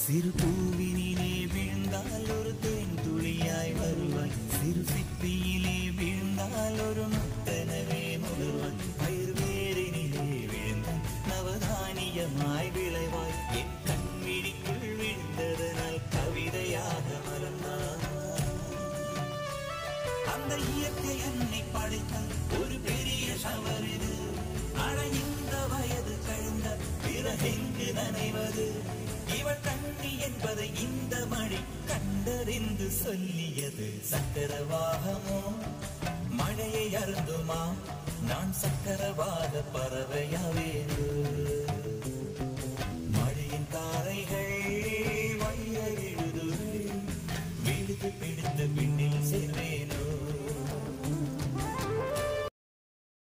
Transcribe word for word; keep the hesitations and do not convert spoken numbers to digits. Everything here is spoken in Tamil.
சிறு பூவினிலே விழுந்தால் ஒரு தேன் துளியாய் வருவாய், சிறு சிப்பியிலே விழுந்தால் ஒரு முத்தனவே முழுவாய், பயிர் வேரினிலே விழுந்தால் நவதானியமாய் விளைவாய், என் கண்விழிக்குள் விழுந்ததனால் கவிதையாக மலர்ந்தாய். அந்த இயற்கை என்னை படைத்தால் ஒரு பெரிய ஷவர் இது, அட இந்த வயது கழிந்த பிறகெங்கு நனைவது, இவள் கண்ணி என்பதை இந்த மழை கண்டறிந்து சொல்லியது. சக்கரவாகமோ மழையை அருந்துமா, நான் சக்கரவாக பறவையாவே